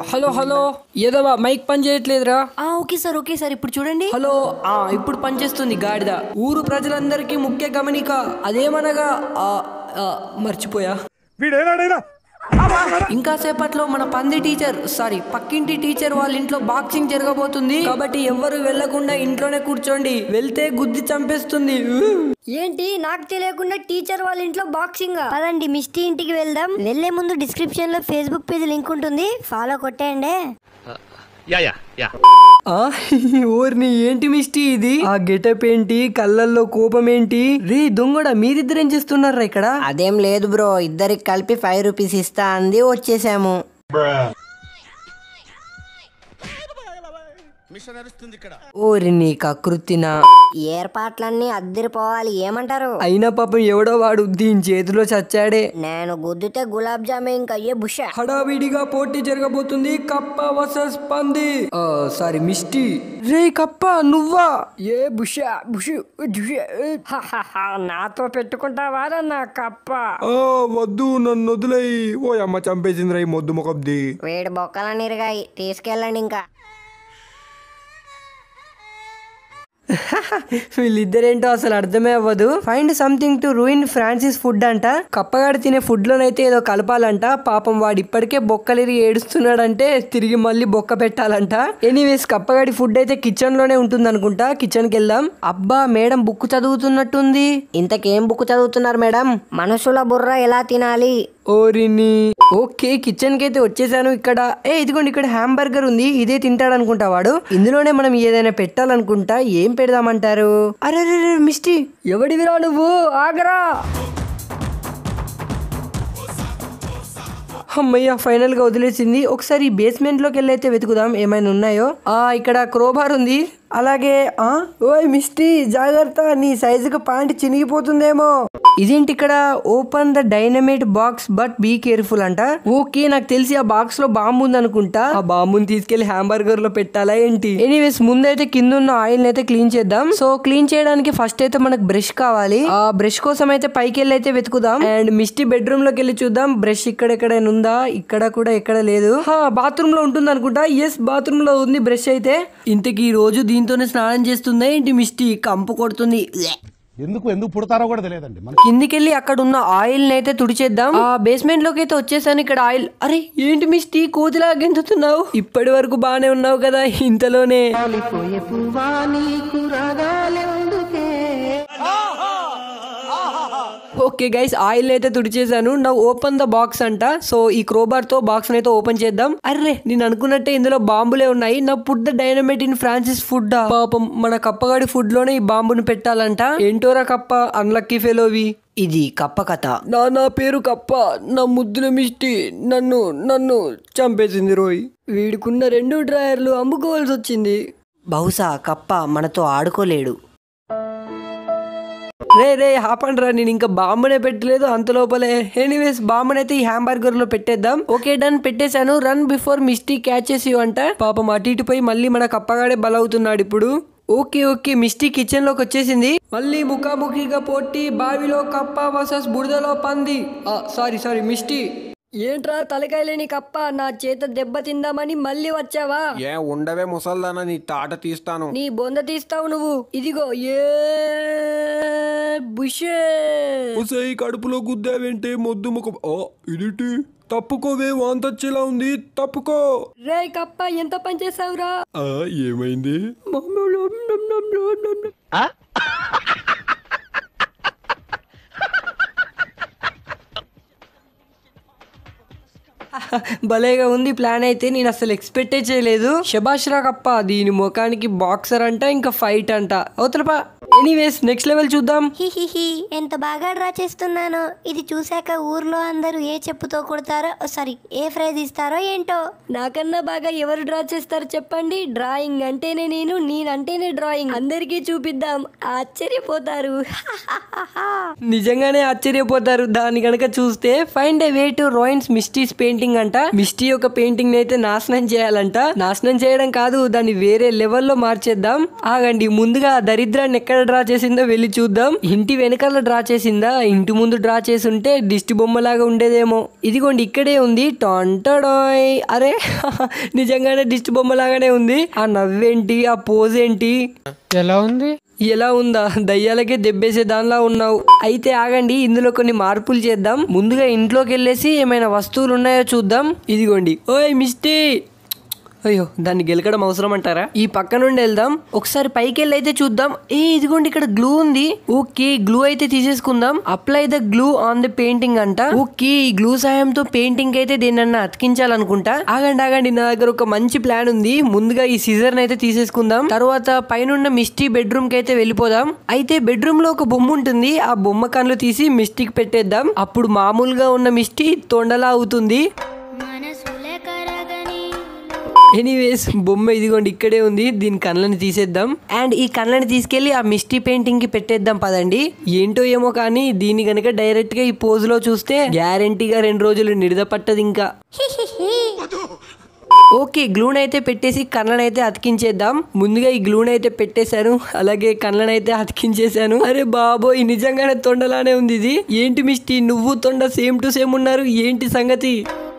Hello hello ఏదోవా mic పని చేయట్లేదురా. Okay sir ఇప్పుడు చూడండి. హలో ఇప్పుడు పనిచేస్తుంది గాడిద. ఊరు ప్రజలందరికీ ముఖ్య గమనిక, అదేమనగా మర్చిపోయా. ఇంకా సేపట్లో మన పక్కింటి టీచర్ వాళ్ళ ఇంట్లో బాక్సింగ్ జరగబోతుంది. కాబట్టి ఎవ్వరు వెళ్లకుండా ఇంట్లోనే కూర్చోండి, వెళ్తే గుద్ది చంపేస్తుంది. ఏంటి నాకు తెలియకుండా టీచర్ వాళ్ళ ఇంట్లో బాక్సింగ్? పదండి మిస్టీ ఇంటికి వెళ్దాం. వెళ్లే ముందు డిస్క్రిప్షన్ లో ఫేస్బుక్ పేజ్ లింక్ ఉంటుంది, ఫాలో కొట్టేయండి. ఓర్ని ఏంటి మిస్టీ ఇది? ఆ గెటప్ ఏంటి, కళ్ళల్లో కోపం ఏంటి? రీ దొంగడా, మీరిద్దరేం చేస్తున్నారా ఇక్కడ? అదేం లేదు బ్రో, ఇద్దరికి కలిపి 5 రూపీస్ ఇస్తా అంది, వచ్చేసాము. ఓరిని కకృతిన, ఏర్పాట్లన్నీ అద్దరిపోవాలి, ఏమంటారు? అయినా పాపం ఎవడో వాడు దీని చేతిలో చచ్చాడే. నేను గుద్దితే గులాబ్ జామే ఇంకా అయ్యే బుష. హడావిడిగా పోటీ జరగబోతుంది, కప్ప వర్సెస్ పంది. Sorry Misty. రే కప్ప నువ్వా? ఏ బుష నాతో పెట్టుకుంటావారా నా కప్ప? వద్దు, నన్ను వదిలేయి. ఓ అమ్మ చంపేసింది రా ఈ మొద్దు ముఖబ్ది. వేడి బొక్కలని ఇరగాయి, తీసుకెళ్ళండి. ఇంకా వీళ్ళిద్దరేంటో అసలు అర్థమే అవ్వదు. Find something to ruin Francis food అంట. కప్పగాడు తినే ఫుడ్ లోనైతే ఏదో కలపాలంట. పాపం వాడు ఇప్పటికే బొక్కలిరి ఏడుస్తున్నాడంటే తిరిగి మళ్ళీ బొక్క పెట్టాలంట. ఎనీవేస్ కప్పగాడి ఫుడ్ అయితే కిచెన్ లోనే ఉంటుంది అనుకుంటా. కిచెన్ కి వెళ్దాం. అబ్బా మేడం బుక్ చదువుతున్నట్టుంది. ఇంతకేం బుక్ చదువుతున్నారు మేడం? మనుషుల బుర్ర ఎలా తినాలి. ఓరిని. ఓకే కిచెన్ కి అయితే వచ్చేసాను. ఇక్కడ ఇదిగోండి, ఇక్కడ హ్యాంబర్గర్ ఉంది, ఇదే తింటాడు అనుకుంటా వాడు. ఇందులోనే మనం ఏదైనా పెట్టాలనుకుంటా. ఏం పెడదామంటారు? అరే మిస్టీ, ఎవడివిరా నువ్వు? ఆగరా. అమ్మయ్య ఫైనల్ గా వదిలేసింది. ఒకసారి బేస్మెంట్ లోకి వెళ్ళి అయితే వెతుకుదాం ఏమైనా ఉన్నాయో. ఇక్కడ క్రోబార్ ఉంది. అలాగే ఓయ్ మిస్టీ జాగ్రత్త, నీ సైజుకు పాయింట్ చినిగిపోతుందేమో. ఇదేంటి ఇక్కడ? Open the dynamite box but be careful అంట. ఓకే నాకు తెలిసి ఆ బాక్స్ లో బాంబు ఉంది అనుకుంటా. ఆ బాంబుని తీసుకెళ్లి హ్యాంబర్గర్ లో పెట్టాలా ఏంటి? ఎనీవేస్ ముందైతే కింద ఉన్న ఆయిల్ అయితే క్లీన్ చేద్దాం. సో క్లీన్ చేయడానికి ఫస్ట్ అయితే మనకు బ్రష్ కావాలి. ఆ బ్రష్ కోసం అయితే పైకి వెళ్ళి అయితే వెతుకుదాం. అండ్ మిస్టీ బెడ్రూమ్ లోకి వెళ్ళి చూద్దాం బ్రష్ ఇక్కడెక్కడైనా ఉందా. ఇక్కడ కూడా ఎక్కడ లేదు. బాత్రూమ్ లో ఉంటుంది అనుకుంటా. ఎస్ బాత్రూమ్ లో ఉంది బ్రష్ అయితే. ఇంతకీ ఈ రోజు దీంతోనే స్నానం చేస్తుందా ఏంటి మిస్టీ? కంపు కొడుతుంది. ఎందుకు పుడతారో కూడా తెలియదండి. కిందికెళ్ళి అక్కడ ఉన్న ఆయిల్ అయితే తుడిచేద్దాం. ఆ బేస్మెంట్ లోకి అయితే వచ్చేసాను. ఇక్కడ ఆయిల్. అరే ఏంటి మిస్టీ కోతిలా గెంతుతున్నావు? ఇప్పటి వరకు బానే ఉన్నావు కదా, ఇంతలోనే. ఓకే గైస్ ఆయిల్ అయితే తుడిచేసాను. నా ఓపెన్ ద బాక్స్ అంట. సో ఈ క్రోబార్ తో బాక్స్ అయితే ఓపెన్ చేద్దాం. అర్రే నేను అనుకున్నట్టే ఇందులో బాంబులే ఉన్నాయి. నా put the dynamite in Francis food. పాపం మన కప్పగాడి ఫుడ్ లోనే ఈ బాంబుని పెట్టాలంట. ఏంటోరా కప్ప, అన్లక్కీ ఫెలోవి. ఇది కప్ప కథ. నా పేరు కప్ప, నా ముద్దుల మిస్టీ నన్ను చంపేసింది రోయ్. వీడుకున్న 2 డ్రాయర్లు అమ్ముకోవాల్సి వచ్చింది. బహుశా కప్ప మనతో ఆడుకోలేడు. రే ఆపండ్రా, నేను ఇంకా బాంబునే పెట్టలేదు అంత లోపలే. ఎనీవేస్ బాంబునైతే ఈ హ్యాంబర్గర్ లో పెట్టేద్దాం. ఓకే డన్, పెట్టేశాను. Run before Misty catches you అంట. పాపం అటు ఇటు పోయి మళ్ళీ మన కప్పగాడే బలవుతున్నాడు ఇప్పుడు. ఓకే మిస్టీ కిచెన్ లోకి వచ్చేసింది. మళ్ళీ ముఖాముఖిగా పోటీ, బావిలో కప్ప వర్సెస్ బురదలో పంది. Sorry Misty. ఏంట్రా తలకాయలేని కప్ప, నా చేత దెబ్బ తిందామని మళ్ళీ వచ్చావా? ఉండవే ముసల్దానా, నీ తాట తీస్తాను. నీ బొంద తీస్తావు నువ్వు. ఇదిగో బుషే. కడుపులో గుద్దావేంటే మొద్దు ముఖం. ఇదిటి తప్పుకోవే, వాంతొచ్చేలా ఉంది, తప్పుకో. రే కప్ప ఎంత పని చేసావురా? ఏమైంది? భలేగా ఉంది ప్లాన్ అయితే. నేను అసలు ఎక్స్పెక్టే చేయలేదు. శబాష్రా కప్ప, దీని ముఖానికి బాక్సర్ అంట, ఇంకా ఫైట్ అంట. అవతలపా. ఎనీవేస్ నెక్స్ట్ లెవెల్ చూద్దాం. ఎంత బాగా డ్రా చేస్తున్నానో. ఇది చూసాక ఊర్లో అందరూ ఏ చెప్పుతో కొడతారో, సారీ ఏ ఫ్రైజ్ ఇస్తారో ఏంటో. నాకన్నా బాగా ఎవరు డ్రా చేస్తారు చెప్పండి? డ్రాయింగ్ అంటేనే నేనంటేనే డ్రాయింగ్. అందరికీ చూపిద్దాం, ఆశ్చర్యపోతారు. నిజంగానే ఆశ్చర్యపోతారు దాన్ని గనక చూస్తే. Find a way to ruin Misty's painting painting అంట. మిస్టీ యొక్క పెయింటింగ్ అయితే నాశనం చేయాలంట. నాశనం చేయడం కాదు, దాన్ని వేరే లెవెల్లో మార్చేద్దాం. ఆగండి, ముందుగా దరిద్రాన్ని ఎక్కడ డ్రా చేసిందో వెళ్ళి చూద్దాం. ఇంటి వెనకాల డ్రా చేసిందా, ఇంటి ముందు డ్రా చేసి ఉంటే దిష్టి బొమ్మలాగా ఉండేదేమో. ఇదిగోండి ఇక్కడే ఉంది. టొంటడోయ్. అరే నిజంగానే దిష్టి బొమ్మలాగానే ఉంది. ఆ నవ్వేంటి, ఆ పోజ్ ఏంటి, ఎలా ఉందా? దయ్యాలకే దెబ్బేసే దానిలా ఉన్నావు. అయితే ఆగండి, ఇందులో కొన్ని మార్పులు చేద్దాం. ముందుగా ఇంట్లోకి వెళ్ళేసి ఏమైనా వస్తువులు ఉన్నాయో చూద్దాం. ఇదిగోండి. ఓయ్ మిస్టీ, అయ్యో దాన్ని గెలకడం అవసరం అంటారా? ఈ పక్క నుండి వెళ్దాం. ఒకసారి పైకి వెళ్ళి అయితే చూద్దాం. ఇదిగోండి ఇక్కడ గ్లూ ఉంది. ఓకే, గ్లూ అయితే తీసేసుకుందాం. Apply the glue on the painting అంట. ఓకే, ఈ గ్లూ సాయంతో పెయింటింగ్ అయితే దేనన్నా అతికించాలనుకుంటా. ఆగండి, నా దగ్గర ఒక మంచి ప్లాన్ ఉంది. ముందుగా ఈ సిజర్ అయితే తీసేసుకుందాం. తర్వాత పైన మిస్టీ బెడ్రూమ్ కి అయితే వెళ్ళిపోదాం. అయితే బెడ్రూమ్ లో ఒక బొమ్మ ఉంటుంది. ఆ బొమ్మ కళ్ళు తీసి మిస్టీకి పెట్టేద్దాం. అప్పుడు మామూలుగా ఉన్న మిస్టీ తొండలా అవుతుంది. ఎనీవేస్, బొమ్మ ఇదిగోండి ఇక్కడే ఉంది. దీని కళ్ళని తీసేద్దాం. అండ్ ఈ కళ్ళని తీసుకెళ్లి ఆ మిస్టీ పెయింటింగ్ కి పెట్టేద్దాం పదండి. ఏంటో ఏమో కానీ దీన్ని గనక డైరెక్ట్ గా ఈ పోజ్ లో చూస్తే గ్యారంటీగా 2 రోజులు నిడద పట్టదు ఇంకా. ఓకే, గ్లూన్ అయితే పెట్టేసి కళ్ళని అయితే అతికించేద్దాం. ముందుగా ఈ గ్లూన్ అయితే పెట్టేశాను, అలాగే కళ్ళని అయితే అతికించేశాను. అరే బాబోయ్, నిజంగానే తొండలానే ఉంది ఇది. ఏంటి మిస్టీ, నువ్వు తొండ సేమ్ టు సేమ్ ఉన్నారు, ఏంటి సంగతి?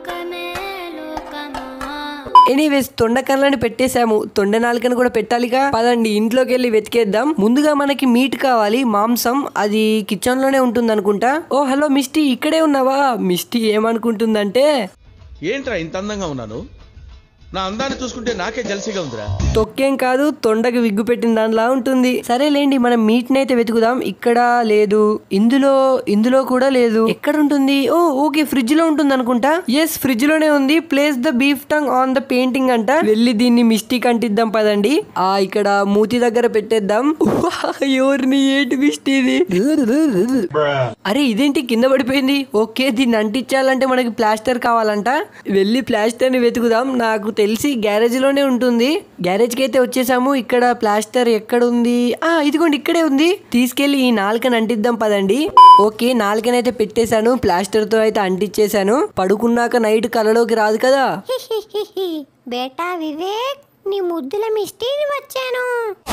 ఎనీవేస్, తొండ కళ్ళని పెట్టేశాము. తొండ నాలుకని కూడా పెట్టాలిగా. పదండి ఇంట్లోకి వెళ్ళి వెతికేద్దాం. ముందుగా మనకి మీట్ కావాలి, మాంసం. అది కిచెన్ లోనే ఉంటుంది అనుకుంటా. ఓ హలో మిస్టీ, ఇక్కడే ఉన్నావా? మిస్టీ ఏమనుకుంటుందంటే, ఏంట్రా ఇంత అందంగా ఉన్నాను, నా అందాన్ని చూసుకుంటే నాకే జలసిగా ఉందిరా. తొక్కేం కాదు, తొండకి విగ్గు పెట్టిన దానిలా ఉంటుంది. సరేలేండి, మనం మీట్ నైతే వెతుకుదాం. ఇక్కడ లేదు, ఇందులో కూడా లేదు. ఎక్కడ ఉంటుంది? ఓ ఓకే, ఫ్రిడ్జ్ లో ఉంటుంది అనుకుంటా. ఎస్, ఫ్రిడ్జ్ లోనే ఉంది. Place the beef tongue on the painting అంట. వెళ్ళి దీన్ని మిస్టీకి అంటిద్దాం పదండి. ఇక్కడ మూతి దగ్గర పెట్టేద్దాం. ఎవరిని, ఏంటి మిస్టీ ఇది? అరే ఇదేంటి కింద పడిపోయింది. ఓకే, దీన్ని అంటించాలంటే మనకి ప్లాస్టర్ కావాలంట. వెళ్ళి ప్లాస్టర్ ని వెతుకుదాం. నాకు తెలిసి గ్యారేజ్ లోనే ఉంటుంది. గ్యారేజ్ కి అయితే వచ్చేసాము. ఇక్కడ ప్లాస్టర్ ఎక్కడ ఉంది? ఇదిగోండి ఇక్కడే ఉంది. తీసుకెళ్లి ఈ నాలుకని అంటిద్దాం పదండి. ఓకే, నాలుకనైతే పెట్టేశాను. ప్లాస్టర్ తో అయితే అంటించేశాను. పడుకున్నాక నైట్ కలలోకి రాదు కదా. బేటా వివేక్, నీ ముద్దుల మిస్టీని వచ్చాను.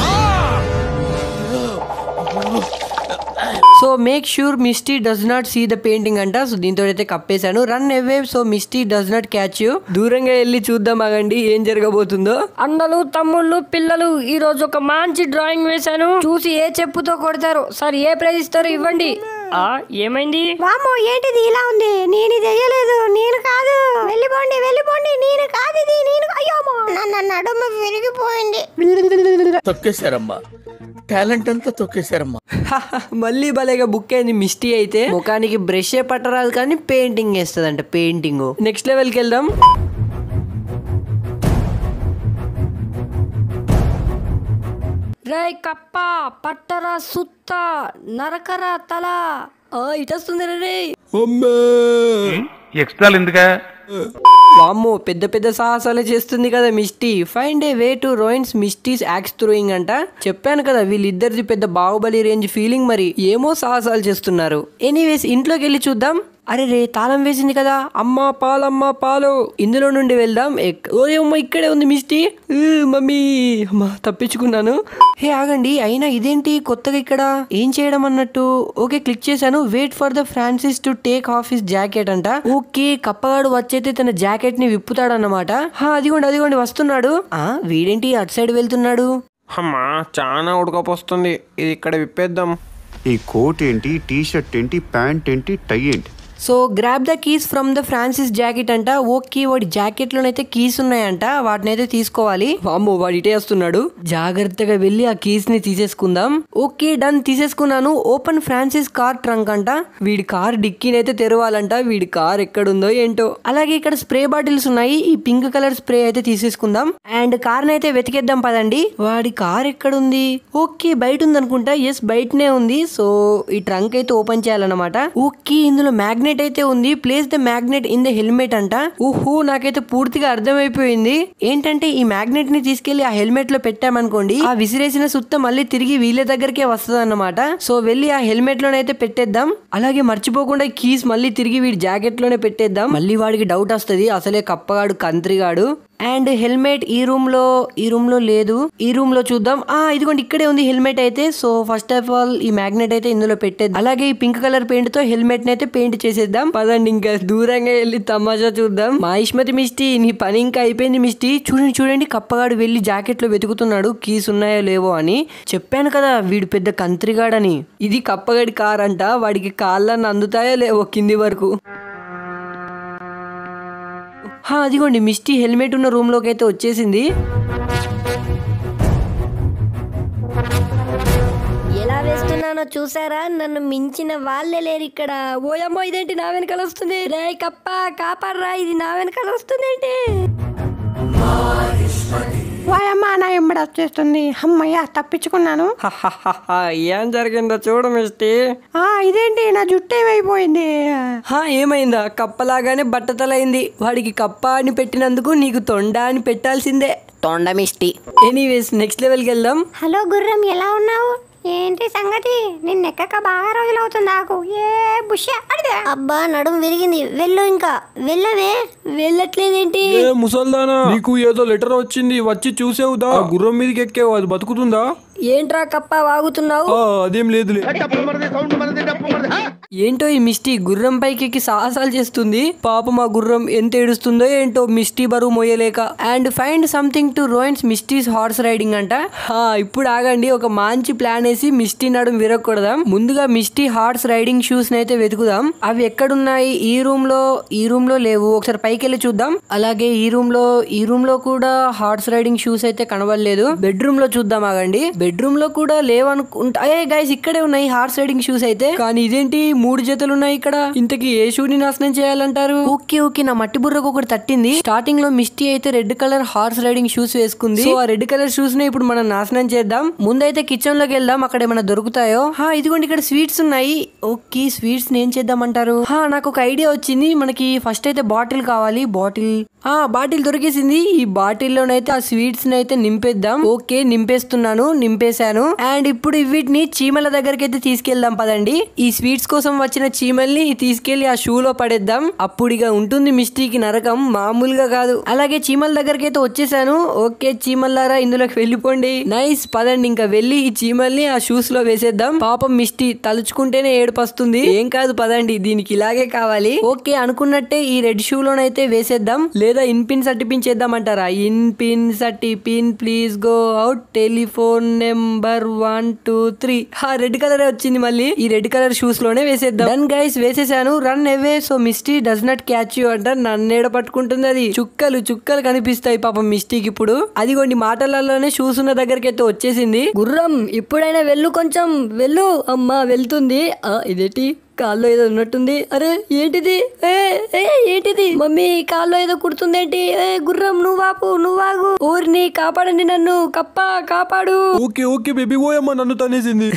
So make sure Misty does not see the painting అంట. సో దీంతో అయితే కప్పేశాను. Run away so Misty does not catch you. దూరంగా వెళ్ళి చూద్దాం ఆగండి ఏం జరగబోతుందో. అన్నలు, తమ్ముళ్ళు, పిల్లలు, ఈ రోజు ఒక మంచి డ్రాయింగ్ వేశాను. చూసి ఏ చెప్పుతో కొడతారు, సార్ ఏ ప్రైజ్ ఇస్తారో ఇవ్వండి. ఏమైంది? వామ్మో, ఏంటిది ఇలా ఉంది? నేను ఇది వేయలేదు, నేను కాదు. వెళ్ళిపోండి, నేను కాదు ఇది, నేను. అయ్యో నా నడుమ విరిగిపోయింది. తొక్కేశారమ్మా, టాలెంట్ అంతా తొక్కేశారమ్మా. మళ్ళీ భలేగా బుక్ అయింది మిస్టీ అయితే. ముఖానికి బ్రష్ పట్టరాదు కానీ పెయింటింగ్ వేస్తుందంట. పెయింటింగ్ నెక్స్ట్ లెవెల్ కి వెళ్దాం. రేయ్ కప్ప, పట్టరా సుత్త, నరకరా తల. ఇటొస్తుంది రే. ఎక్స్ట్రా ఎందుకా? వామ్మో, పెద్ద పెద్ద సాహసాలే చేస్తుంది కదా Misty. Find a way to ruins Misty's axe throwing అంట. చెప్పాను కదా వీళ్ళిద్దరిది పెద్ద బాహుబలి రేంజ్ ఫీలింగ్. మరి ఏమో సాహసాలు చేస్తున్నారు. ఎనీవేస్ ఇంట్లోకి వెళ్ళి చూద్దాం. అరే రే, తాళం వేసింది కదా. అమ్మా పాలమ్మా పాలు. ఇందులో నుండి వెళ్దాం. ఓయమ్మ, ఇక్కడే ఉంది మిస్టీ. మమ్మీ, అమ్మా తప్పించుకున్నాను. హే ఆగండి, అయినా ఇదేంటి కొత్తగా ఇక్కడ ఏం చేయడం అన్నట్టు. ఓకే, క్లిక్ చేశాను. Wait for the Francis to take off his jacket అంట. ఓకే, కప్పగాడు వచ్చైతే తన జాకెట్ ని విప్పుతాడన్నమాట. అదిగోండి వస్తున్నాడు. వీడేంటి అటు సైడ్ వెళ్తున్నాడు? అమ్మా చాలా ఉడకపోస్తుంది, ఇది ఇక్కడ విప్పేద్దాం. ఈ కోట్ ఏంటి, టీ షర్ట్ ఏంటి, ప్యాంట్ ఏంటి, టై ఏంటి? So grab the keys from the Francis jacket అంట. ఓకే, వాడి జాకెట్ లోనైతే కీస్ ఉన్నాయంట, వాటిని అయితే తీసుకోవాలి. వామ్మో, వాడు ఇటే వస్తున్నాడు. జాగ్రత్తగా వెళ్ళి ఆ కీస్ ని తీసేసుకుందాం. ఓకే డన్, తీసేసుకున్నాను. ఓపెన్ ఫ్రాన్సిస్ కార్ ట్రంక్ అంట. వీడి కార్ డిక్కీని అయితే తెరవాలంట. వీడి కార్ ఎక్కడుందో ఏంటో. అలాగే ఇక్కడ స్ప్రే బాటిల్స్ ఉన్నాయి. ఈ పింక్ కలర్ స్ప్రే అయితే తీసేసుకుందాం. అండ్ కార్ అయితే వెతికేద్దాం పదండి. వాడి కార్ ఎక్కడుంది? ఓకే, బయట ఉంది అనుకుంటా. ఎస్, బయటనే ఉంది. సో ఈ ట్రంక్ అయితే ఓపెన్ చేయాలన్నమాట. ఓకే, ఇందులో మ్యాగ్నెట్ మ్యాగ్నెట్ అయితే ఉంది. Place the magnet in the helmet అంట. ఊహూ నాకైతే పూర్తిగా అర్థమైపోయింది. ఏంటంటే ఈ మ్యాగ్నెట్ ని తీసుకెళ్లి ఆ హెల్మెట్ లో పెట్టామనుకోండి, ఆ విసిరేసిన సుత్త మళ్ళీ తిరిగి వీళ్ళ దగ్గరకే వస్తుంది అన్నమాట. సో వెళ్ళి ఆ హెల్మెట్ లోనైతే పెట్టేద్దాం. అలాగే మర్చిపోకుండా కీస్ మళ్ళీ తిరిగి వీడి జాకెట్ లోనే పెట్టేద్దాం. మళ్ళీ వాడికి డౌట్ వస్తుంది, అసలే కప్పగాడు కంత్రిగాడు. అండ్ హెల్మెట్ ఈ రూమ్ లో లేదు. ఈ రూమ్ లో చూద్దాం. ఇదిగోండి ఇక్కడే ఉంది హెల్మెట్ అయితే. సో ఫస్ట్ ఆఫ్ ఆల్ ఈ మ్యాగ్నెట్ అయితే ఇందులో పెట్టేద్దాం. అలాగే ఈ పింక్ కలర్ పెయింట్ తో హెల్మెట్ ని అయితే పెయింట్ చేసేద్దాం. పదండి ఇంకా దూరంగా వెళ్ళి తమాషా చూద్దాం. మా ఇష్మతి మిస్టీ, నీ పని ఇంకా అయిపోయింది మిస్టీ. చూడండి కప్పగాడు వెళ్ళి జాకెట్ లో వెతుకుతున్నాడు కీస్ ఉన్నాయో లేవో అని. చెప్పాను కదా వీడు పెద్ద కంత్రిగాడని. ఇది కప్పగాడి కార్ అంట. వాడికి కాళ్ళని అందుతాయో లేవో కింది వరకు. అదిగోండి మిస్టీ హెల్మెట్ ఉన్న రూమ్ లోకి అయితే వచ్చేసింది. ఎలా వేస్తున్నానో చూసారా? నన్ను మించిన వాళ్ళే లేరు ఇక్కడ. ఓయమ్మో ఇదేంటి నా వెనకాల వస్తుంది? రే కప్ప కాపాడరా, ఇది నా వెనకాల వస్తుంది ఏంటి? వాయమ్మా నా ఎంబడి వచ్చేస్తుంది. అమ్మయ్య తప్పించుకున్నాను. ఏం జరిగిందో చూడు మిస్టీ. ఇదేంటి నా జుట్టు ఏమైపోయింది? ఏమైందా? కప్పలాగానే బట్టతలైంది. వాడికి కప్ప అని పెట్టినందుకు నీకు తొండ అని పెట్టాల్సిందే. తొండ మిస్టీ. ఎనీవేస్ నెక్స్ట్ లెవెల్కి వెళ్దాం. హలో గుర్రం, ఎలా ఉన్నావు? ఏంటి సంగతి? నిన్నెక్కక బాగా రోజులు అవుతుంది నాకు. అబ్బా నడుము విరిగింది. వెళ్ళు, ఇంకా వెళ్ళవే. వెళ్ళట్లేదేంటి? ముసల్దానా, నీకు ఏదో లెటర్ వచ్చింది, వచ్చి చూసేవుదా? గుర్రం మీదకి ఎక్కేవు, అది బతుకుతుందా? ఏంట్రా కప్ప వాగుతున్నావు? అదేం లేదులే. ఏంటో ఈ మిస్టీ గుర్రం పైకి ఎక్కి సాహసాలు చేస్తుంది. పాపం ఆ గుర్రం ఎంత ఏడుస్తుందో ఏంటో మిస్టీ బరువు మోయలేక. And find something to ruins Misty's horse riding అంట. ఇప్పుడు ఆగండి, ఒక మంచి ప్లాన్ వేసి మిస్టీ నడుం విరగకూడదాం. ముందుగా మిస్టీ హార్స్ రైడింగ్ షూస్ నైతే వెతుకుదాం. అవి ఎక్కడున్నాయి? ఈ రూమ్ లో లేవు. ఒకసారి పైకి వెళ్ళి చూద్దాం. అలాగే ఈ రూమ్ లో కూడా హార్స్ రైడింగ్ షూస్ అయితే కనబడలేదు. బెడ్రూమ్ లో చూద్దాం. ఆగండి, బెడ్రూమ్ లో కూడా లేవనుకుంటా. గైస్ ఇక్కడే ఉన్నాయి హార్స్ రైడింగ్ షూస్ అయితే. కానీ ఇదేంటి 3 జతలు ఉన్నాయి ఇక్కడ? ఇంతకీ ఏ షూని నాశనం చేయాలంటారు? ఓకే నా మట్టి బుర్రకు ఒకటి తట్టింది. స్టార్టింగ్ లో మిస్టీ అయితే red colour horse riding shoes వేసుకుంది. సో ఆ రెడ్ కలర్ షూస్ ని ఇప్పుడు మనం నాశనం చేద్దాం. ముందైతే కిచెన్ లోకి వెళ్దాం, అక్కడ ఏమైనా దొరుకుతాయో. ఇదిగోండి ఇక్కడ స్వీట్స్ ఉన్నాయి. ఓకే స్వీట్స్ ని ఏం చేద్దామంటారు? నాకు ఒక ఐడియా వచ్చింది. మనకి ఫస్ట్ అయితే బాటిల్ కావాలి. బాటిల్ దొరికేసింది. ఈ బాటిల్లోనైతే ఆ స్వీట్స్ ని అయితే నింపేద్దాం. ఓకే నింపేశాను. అండ్ ఇప్పుడు వీటిని చీమల దగ్గరికి అయితే తీసుకెళ్దాం పదండి. ఈ స్వీట్స్ కోసం వచ్చిన చీమల్ని తీసుకెళ్లి ఆ షూలో పడేద్దాం. అప్పుడు ఇక ఉంటుంది మిస్టీకి నరకం, మామూలుగా కాదు. అలాగే చీమల దగ్గరికి అయితే వచ్చేసాను. ఓకే చీమల్లారా ఇందులోకి వెళ్ళిపోండి. నైస్, పదండి ఇంకా వెళ్ళి ఈ చీమల్ని ఆ షూస్ లో వేసేద్దాం. పాపం మిస్టీ తలుచుకుంటేనే ఏడుపు వస్తుంది. ఏం కాదు పదండి, దీనికి ఇలాగే కావాలి. ఓకే అనుకున్నట్టే ఈ రెడ్ షూ లోనైతే వేసేద్దాం. లేదా ఇన్ పిన్ సర్టిపించేద్దామంటారా? ఇన్ పిన్ సర్టిపిన్ please go out telephone number 1 2 3. Red colour వచ్చింది. మళ్ళీ ఈ రెడ్ కలర్ షూస్ లోనే వేసేద్దాం. డన్ గైస్, వేసేసాను. Run away so Misty does not catch you అంట. నన్నేడ పట్టుకుంటుంది అది. చుక్కలు కనిపిస్తాయి పాపం మిస్టీకి ఇప్పుడు. అదిగోండి మాటలలోనే షూస్ ఉన్న దగ్గరికి అయితే వచ్చేసింది. గుర్రం ఇప్పుడైనా వెళ్ళు, కొంచెం వెళ్ళు. అమ్మా వెళ్తుంది. ఇదేంటి కాల్లో ఏదో ఉన్నట్టుంది. అరే ఏంటిది? ఏంటిది మమ్మీ? కాల్లో ఏదో కుడుతుందేంటి? గుర్రం నువ్వాగు. ఊరిని కాపాడండి, నన్ను కప్ప కాపాడు. ఓకే బేబీ, ఓయమ్మ నన్ను తనేసింది.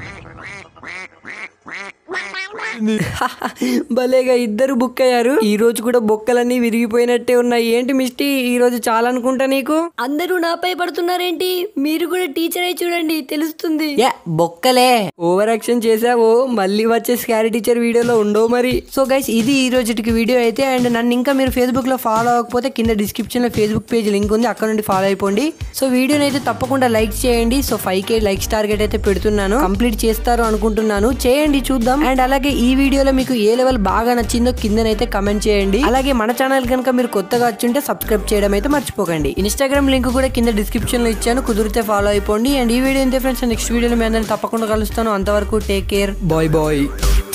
భలేగా ఇద్దరు బుక్ అయ్యారు. ఈ రోజు కూడా బొక్కలన్నీ విరిగిపోయినట్టే ఉన్నాయి. ఏంటి మిస్టీ ఈ రోజు చాలా అనుకుంటా నీకు? అందరూ నాపై పడుతున్నారేంటి? మీరు కూడా టీచర్ అయి చూడండి, తెలుస్తుంది. బొక్కలే ఓవర్ యాక్షన్ చేసావో మళ్ళీ వచ్చే స్కారీ టీచర్ వీడియోలో ఉండవు మరి. సో గైస్ ఇది ఈ రోజుకి వీడియో అయితే. అండ్ నన్ను ఇంకా మీరు ఫేస్బుక్ లో ఫాలో అవ్వకపోతే కింద డిస్క్రిప్షన్ లో ఫేస్బుక్ పేజ్ లింక్ ఉంది, అక్కడ నుండి ఫాలో అయిపోండి. సో వీడియోని అయితే తప్పకుండా లైక్ చేయండి. సో 5K లైక్స్ టార్గెట్ అయితే పెడుతున్నాను, కంప్లీట్ చేస్తారు అనుకుంటున్నాను. చేయండి చూద్దాం. అండ్ అలాగే ఈ వీడియోలో మీకు ఏ లెవెల్ బాగా నచ్చిందో కిందనైతే కమెంట్ చేయండి. అలాగే మన ఛానల్ కనుక మీరు కొత్తగా వచ్చుంటే సబ్స్క్రైబ్ చేయడం అయితే మర్చిపోకండి. ఇన్స్టాగ్రామ్ లింక్ కూడా కింద డిస్క్రిప్షన్ లో ఇచ్చాను, కుదిరితే ఫాలో అయిపోండి. అండ్ ఈ వీడియో ఇంతే ఫ్రెండ్స్, నెక్స్ట్ వీడియోలో మీ అందరిని తప్పకుండా కలుస్తాను. అంతవరకు టేక్ కేర్, బాయ్.